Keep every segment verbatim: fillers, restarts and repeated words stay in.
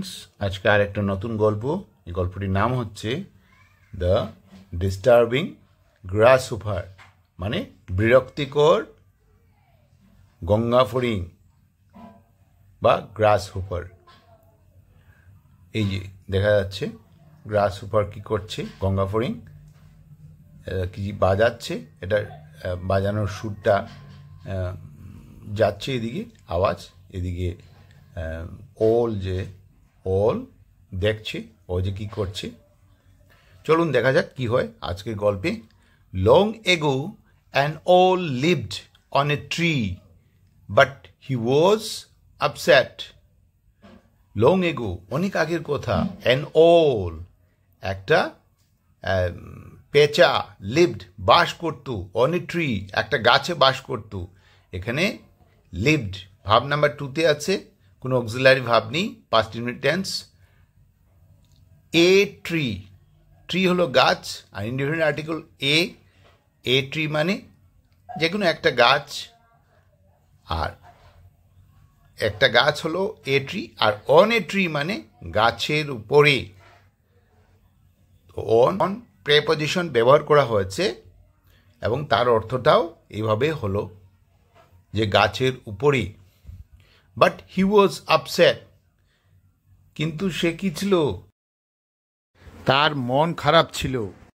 Students, আজকে আর একটা নতুন গল্প। এই গল্পটির নাম হচ্ছে দ্য ডিস্টার্বিং গ্রাসহোপার, মানে বিরক্তিকর গঙ্গা ফড়িং বা গ্রাসহোপার। এই যে দেখা যাচ্ছে গ্রাসহোপার কি করছে, গঙ্গা ফড়িং কি বাজাচ্ছে, এটা বাজানোর সুরটা যাচ্ছে এদিকে, আওয়াজ এদিকে। ওল যে ওল দেখছে ও যে কি করছে, চলুন দেখা যাক কি হয় আজকের গল্পে। Long ago an owl lived on a tree but he was upset. Long ago অনেক আগের কথা, অ্যান ওল একটা পেঁচা, লিভড বাস করত, অন এ ট্রি একটা গাছে বাস করত। এখানে লিভড ভাব নাম্বার টুতে আছে, কোনো অক্সিলারি ভাব নেই, past indefinite tense. A tree, tree হলো গাছ, আর indefinite article a. A tree মানে যে কোনো একটা গাছ, আর একটা গাছ হলো এ ট্রি, আর অন এ ট্রি মানে গাছের উপরে। অন অন প্রেপজিশন ব্যবহার করা হয়েছে এবং তার অর্থটাও এইভাবে হলো যে গাছের উপরে। বাট হি ওয়াজ আপসেট, কিন্তু সে কি ছিল, তার মন খারাপ ছিল।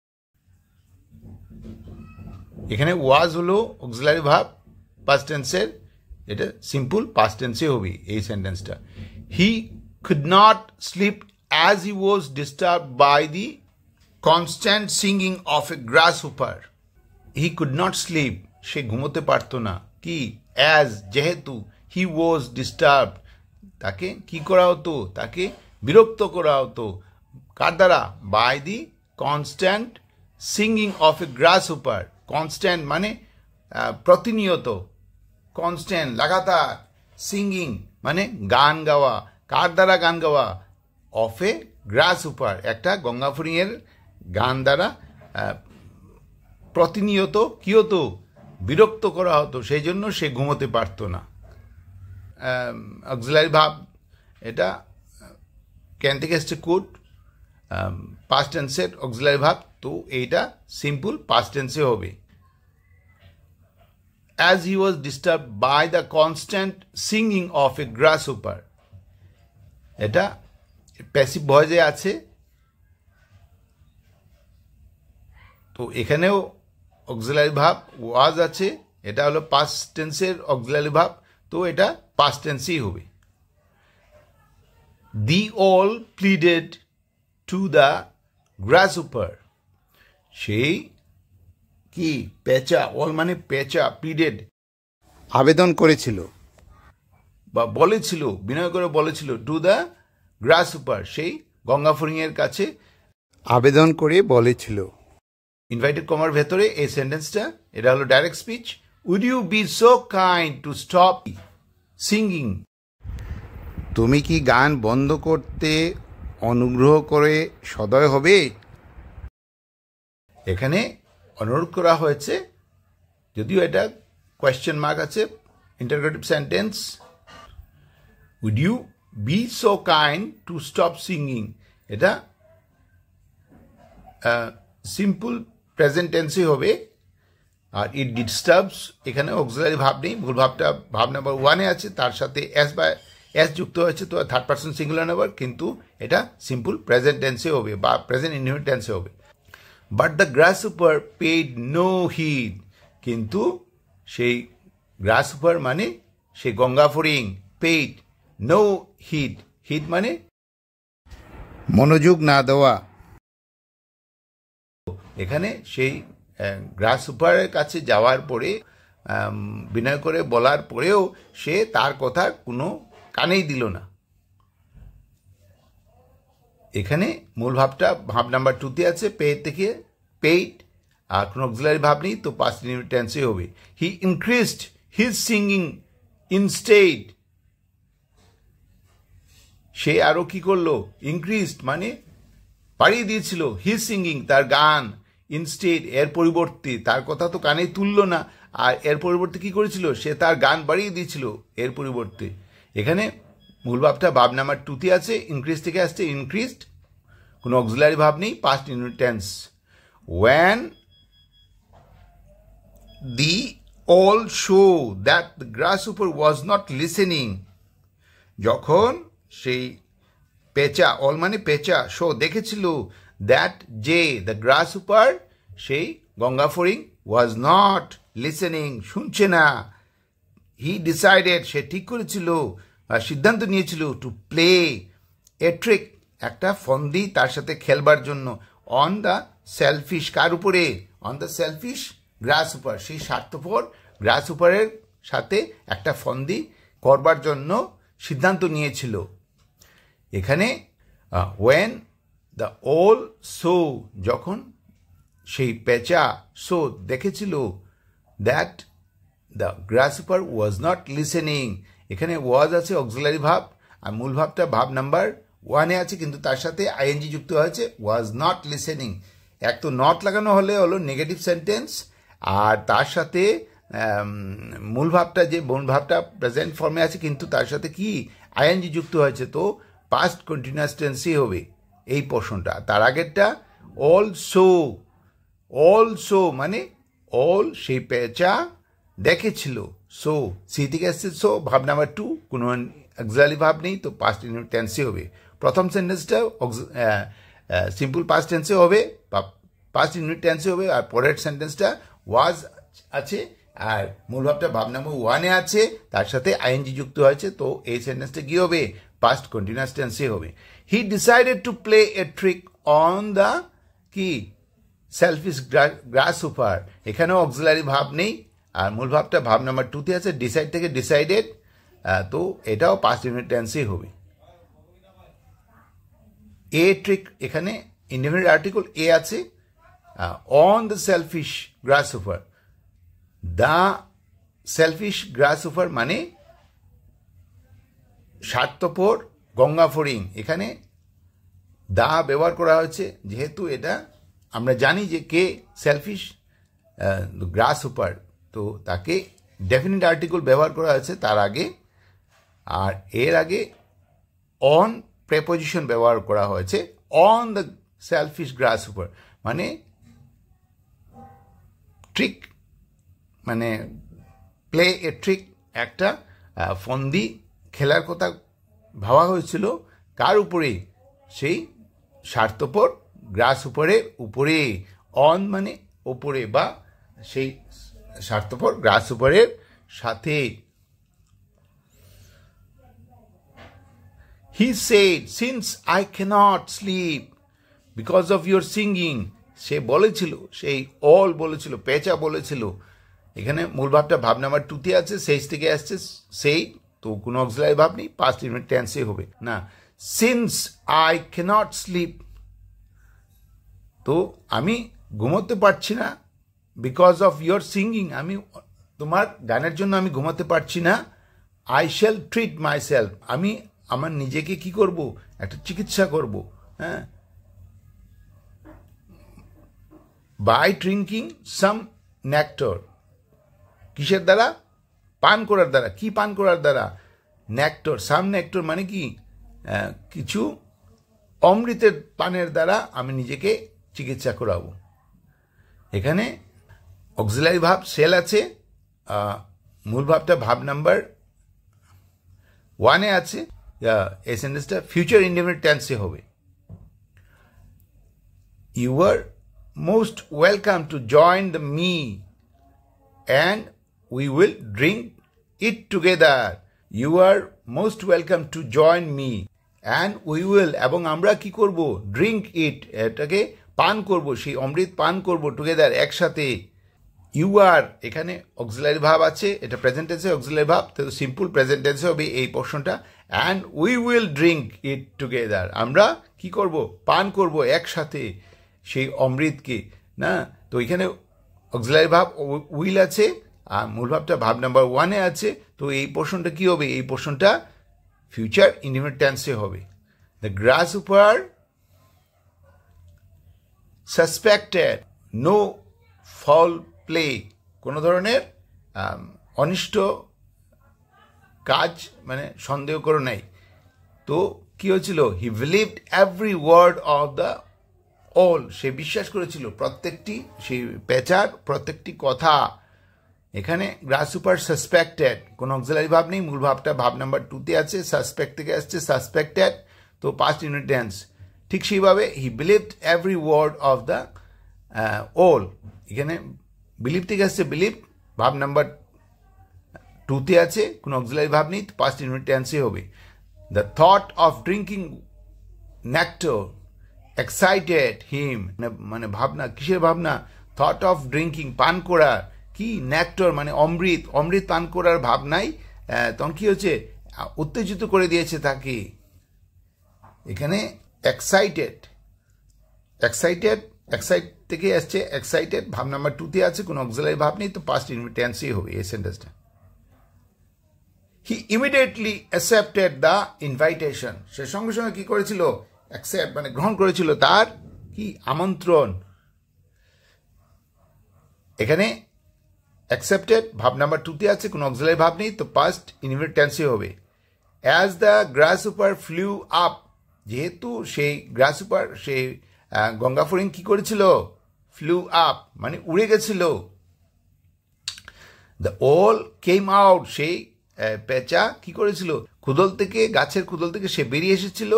এখানে ওয়াজ হলো অক্সিলারি ভার্ব পাস্ট টেন্সের, এটা সিম্পল পাস্ট টেন্সে হবে এই সেন্টেন্সটা। He could not sleep as he was disturbed by the constant singing of a grasshopper. He could not sleep, সে ঘুমোতে পারতো না। কি? অ্যাজ, যেহেতু, হি ওয়াজ ডিস্টার্বড, তাকে কি করা হতো, তাকে বিরক্ত করা হতো। কার দ্বারা? By the constant singing of a grasshopper. Constant মানে প্রতিনিয়ত, কনস্ট্যান্ট লাগাতার, সিঙ্গিং মানে গান গাওয়া। কার দ্বারা গান গাওয়া? অফ এ গ্রাসহোপার, একটা গঙ্গা ফড়িংয়ের গান দ্বারা প্রতিনিয়ত কি হতো, বিরক্ত করা হতো, সেই জন্য সে ঘুমোতে পারতো না। অক্সিলারি ভাব, এটা ক্যান থেকে এসছে কুড, পাস্ট টেন্সের অক্সিলারি ভাব, তো এইটা সিম্পল পাস্ট টেন্সে হবে। As he was disturbed by the constant singing of a grasshopper, এটা প্যাসিভ ভয়েসে আছে। তো এখানেও অক্সিলারি ভাব ওয়াজ আছে, এটা হলো পাস্ট টেন্সের অক্সিলারি ভাব, তো এটা পাস্ট টেন্সেই হবে। দি ওল প্লিডেড টু দ্য গ্রাসহোপার, সেই কি পেঁচা, ওল মানে পেঁচা, প্লিডেড আবেদন করেছিল বা বলেছিল, বিনয় করে বলেছিল, টু দ্য গ্রাসহোপার, সেই গঙ্গা ফড়িংয়ের কাছে আবেদন করে বলেছিল। ইনভাইটেড কমার ভেতরে এই সেন্টেন্সটা, এটা হলো direct speech. Would you be so kind to stop singing, তুমি কি গান বন্ধ করতে অনুগ্রহ করে সদয় হবে। এখানে অনুরোধ করা হয়েছে, যদিও এটা কোয়েশ্চেন মার্ক আছে, interrogative sentence. Would you be so kind to stop singing, এটা সিম্পল প্রেজেন্ট টেন্সে হবে। আর ইট ডিস্টার্বস, এখানে অক্সিলারি ভাব নেই, ভুল ভাবটা ভাব নাম্বার ওয়ানে আছে, তার সাথে এস বা এস যুক্ত হয়েছে, তো থার্ড পার্সন সিঙ্গুলার নাম্বার, কিন্তু এটা সিম্পল প্রেজেন্ট টেন্সে হবে বা প্রেজেন্ট ইনডিফিনিট টেন্সে হবে। But the grasshopper paid no heed, কিন্তু সেই গ্রাসহোপার মানে সেই গঙ্গা ফড়িং, পেইড নো হিড, হিড মানে মনোযোগ না দেওয়া। এখানে সেই গ্রাসহোপারের কাছে যাওয়ার পরে, বিনয় করে বলার পরেও সে তার কথা কোনো কানেই দিল না। এখানে মূল ভাবটা ভাব নাম্বার টুতে আছে, পেইড থেকে, পেইড, আর কোনো অক্সিলারি ভাব নেই, তো পাস্ট ইনডিফিনিট টেন্সে হবে। He increased his singing instead, সে আরো কি করলো, ইনক্রিজড মানে বাড়িয়ে দিয়েছিল, হিজ সিঙ্গিং তার গান, ইনস্টেড এর পরিবর্তে, তার কথা তো কানে তুললো না, আর এর পরিবর্তে কি করেছিল, সে তার গান বাড়িয়ে দিয়েছিল এর পরিবর্তে। এখানে মূল ভাবটা ভাব নাম্বার টুতে আছে, ইনক্রিজ থেকে আসছে ইনক্রিজড, কোনো অক্সিলারি ভাব নেই, past indefinite tense. when the all show that the grasshopper was not listening, যখন সেই পেঁচা, অল মানে পেঁচা, শো দেখেছিল, দ্যাট যে দ্য গ্রাসহপার সেই গঙ্গা ফড়িং ওয়াজ নট লিসেনিং, শুনছে না, হি ডিসাইডেড সে ঠিক করেছিল বা সিদ্ধান্ত নিয়েছিল টু প্লে এ ট্রিক একটা ফন্দি তার সাথে খেলবার জন্য, অন দ্য সেলফিশ, কার উপরে, অন দ্য সেলফিশ গ্রাসহপার, সেই স্বার্থপর গ্রাসহপারের সাথে একটা ফন্দি করবার জন্য সিদ্ধান্ত নিয়েছিল। এখানে ওয়েন দ্য ওল সো, যখন সেই পেঁচা সো দেখেছিল, that the grasshopper was not listening, এখানে ওয়াজ আছে অক্সিলারি ভাব, আর মূল ভাবটা ভাব নাম্বার ওয়ানে আছে, কিন্তু তার সাথে আইএনজি যুক্ত হয়েছে, ওয়াজ নট লিসেনিং। এক তো নট লাগানো হলে হলো নেগেটিভ সেন্টেন্স, আর তার সাথে মূল ভাবটা যে মূল ভাবটা প্রেজেন্ট ফর্মে আছে কিন্তু তার সাথে কি আইএনজি যুক্ত হয়েছে, তো পাস্ট কন্টিনিউয়াস টেন্সই হবে এই পোর্শনটা। তার আগেরটা অলসো, অলসো মানে অল সেই পেঁচা দেখেছিল, সো সি থেকে আসছে, সো ভাব নাম্বার টু, কোনো অক্সিলারি ভাব নেই, তো পাস্ট ইনডিফিনিট টেন্সই হবে। প্রথম সেন্টেন্সটা সিম্পল পাস্ট টেন্সে হবে বা পাস্ট ইনডিফিনিট টেন্সে হবে, আর পরের সেন্টেন্সটা ওয়াজ আছে আর মূল ভাবটা ভাব নাম্বার ওয়ানে আছে, তার সাথে আইএনজি যুক্ত হয়েছে, তো এই সেন্টেন্সটা কি হবে, পাস্ট কন্টিনিউয়াস টেন্সে হবে। He decided to play a trick on the কি সেলফিশ গ্রাসহপার, এখানেও অক্সিলারি ভাব নেই, আর মূল ভাবটা ভাব নাম্বার টুতে আছে, ডিসাইড থেকে ডিসাইডেড, তো এটাও পাস্ট ইনডিফিনিট টেন্সেই হবে। এ ট্রিক, এখানে ইনডিফিনিট আর্টিকেল এ আছে, on the selfish grasshopper, the selfish grasshopper মানে স্বার্থপর গঙ্গা ফড়িং, এখানে দা ব্যবহার করা হয়েছে যেহেতু এটা আমরা জানি যে কে সেলফিশ গ্রাসহপার, তো তাকে ডেফিনিট আর্টিকেল ব্যবহার করা হয়েছে তার আগে, আর এর আগে অন প্রেপোজিশন ব্যবহার করা হয়েছে, অন দ্য সেলফিশ গ্রাসহপার মানে ট্রিক, মানে প্লে এ ট্রিক, একটা ফন্দি খেলার কথা ভাবা হয়েছিল কার উপরে, সেই স্বার্থপর গ্রাসহপারের উপরে, অন মানে উপরে বা সেই স্বার্থপর গ্রাসহপারের সাথে। He said, since I cannot sleep because of your singing, সে বলেছিল, সেই অল বলেছিল, পেঁচা বলেছিল, এখানে মূল ভাবটা ভাব নাম্বার টুতে আছে, শেষ থেকে আসছে সেই, তো কোনো অক্সিলারি ভাব নেই, পাস্ট ইনডিফিনিট টেন্সে হবে না। সিন্স আই ক্যানট স্লিপ, তো আমি ঘুমোতে পারছি না, বিকজ অফ ইয়োর সিঙ্গিং, আমি তোমার গানের জন্য আমি ঘুমাতে পারছি না, I shall treat myself, আমি আমার নিজেকে কি করব, একটা চিকিৎসা করব, হ্যাঁ, বাই ড্রিঙ্কিং সাম নেক্টার, কিসের দ্বারা, পান করার দ্বারা, কি পান করার দ্বারা, নেক্টার, সাম নেক্টার মানে কি কিছু অমৃতের পানের দ্বারা আমি নিজেকে চিকিৎসা করাবো। এখানে অক্সিলারি ভাব সেল আছে, মূল ভাবটা ভাব নাম্বার ওয়ানে আছে, এই সেন্টেন্সটা ফিউচার ইনডিফিনিট টেন্সে হবে। You are most welcome to join the me and we will drink it together, you are most welcome to join me and we will, এবং আমরা কি করব, ড্রিঙ্ক ইট, এটাকে পান করব, সেই অমৃত পান করব, টুগেদার একসাথে। ইউ আর, এখানে অক্সিলারি ভাব আছে, এটা প্রেজেন্ট টেন্সে অক্সিলারি ভাব, তো সিম্পল প্রেজেন্ট টেন্সে হবে এই পোর্শনটা, and we will drink it together, আমরা কি করব, পান করব একসাথে সেই অমৃতকে, না, তো এখানে অক্সিলারি ভাব উইল আছে, আর মূল ভাবটা ভাব নাম্বার ওয়ানে আছে, তো এই পোর্শনটা কি হবে, এই পোর্শনটা ফিউচার ইনডিফিনিট টেন্সে হবে। The grasshopper suspected no foul play, কোনো ধরনের অনিষ্ট কাজ মানে সন্দেহ করো নাই, তো কি হয়েছিল? He believed every word of the owl, সে বিশ্বাস করেছিল প্রত্যেকটি সেই পেঁচার প্রত্যেকটি কথা। এখানে গ্রাসহুপার সাসপেক্টেড, কোনো অক্সিলারি ভাব নেই, মূল ভাবটা ভাব নাম্বার টুতে আছে, সাসপেক্ট থেকে আসছে সাসপেক্টেড, তো পাস্ট ইউনিট টেন্স। ঠিক সেইভাবে he believed every word of the owl, এখানে বিলিভ থেকে আসছে বিলিভ, ভাব নাম্বার টুতে আছে, কোনো অক্সিলারি ভাব নেই, পাস্ট ইউনিট টেন্সে হবে। The thought of drinking nectar excited him, মানে ভাবনা, কিসের ভাবনা? থট অফ ড্রিঙ্কিং, পান করা, কি নেক্টার মানে অমৃত, অমৃত পান করার ভাবনাই তখন কি হচ্ছে? উত্তেজিত করে দিয়েছে তাকে। এখানে এক্সাইটেড, এক্সাইটেড, এক্সাইট থেকে আসছে এক্সাইটেড, ভাব নাম্বার টুতে আছে, কোনো অক্সিলারি ভাব নেই, তো পাস্ট ইউনিট টেন্সেই হবে এই সেন্টেন্সটা। He immediately accepted the invitation, সে সঙ্গে সঙ্গে কি করেছিল? অ্যাকসেপ্ট মানে গ্রহণ করেছিল তার কি আমন্ত্রণ। এখানে অ্যাকসেপ্টেড ভাব নাম্বার টুতে আছে, কোনো অক্সিলারি ভাব নেই, তো পাস্ট ইনডিফিনিট টেন্সে হবে। As the grasshopper flew up, যেহেতু সেই গ্রাসহুপার সেই গঙ্গা ফড়িং কি করেছিল? ফ্লু আপ মানে উড়ে গেছিল। দ্য অল কেম আউট, সেই পেঁচা কি করেছিল? কুদল থেকে, গাছের কুদল থেকে সে বেরিয়ে এসেছিল।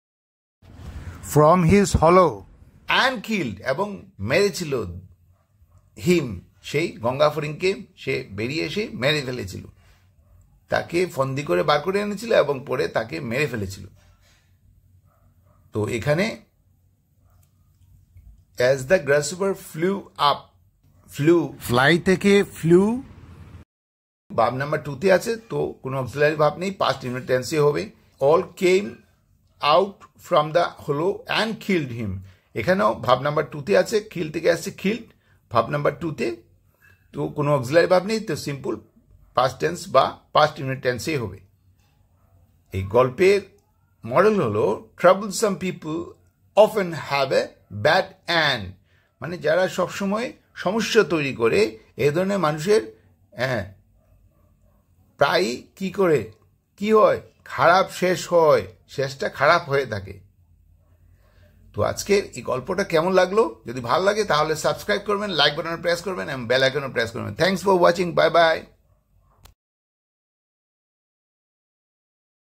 from his hollow, and killed, এবং মেরেছিল হিম, সেই গঙ্গা ফড়িংকে সে বেরিয়ে এসে মেরে ফেলেছিল, তাকে ফন্দি করে বার করে এনেছিল এবং পরে তাকে মেরে ফেলেছিল। তো এখানে as the grasshopper flew up, flew fly থেকে flew, ভাব নাম্বার টুতে আছে, তো কোনো অক্সিলারি ভাব নেই, পাস্ট ইউনিট টেন্সে হবে। Owl came out from the hollow and killed him, এখানেও ভাব নাম্বার টুতে আছে, কিল থেকে আসছে কিল্ড, ভাব নাম্বার টুতে, তো কোনো অক্সিলারি ভাব নেই, তো সিম্পল পাস্ট টেন্স বা পাস্ট ইউনিট টেন্সেই হবে। এই গল্পের মডেল হলো troublesome people often have a bad end, মানে যারা সবসময় সমস্যা তৈরি করে, এই ধরনের মানুষের হ্যাঁ প্রায়ই কি করে কি হয়? খারাপ শেষ হয়, শেষটা খারাপ হয়ে থাকে। তো আজকের এই গল্পটা কেমন লাগলো? যদি ভালো লাগে তাহলে সাবস্ক্রাইব করবেন, লাইক বাটনে প্রেস করবেন এবং বেল আইকনে প্রেস করবেন। Thanks for watching, bye by.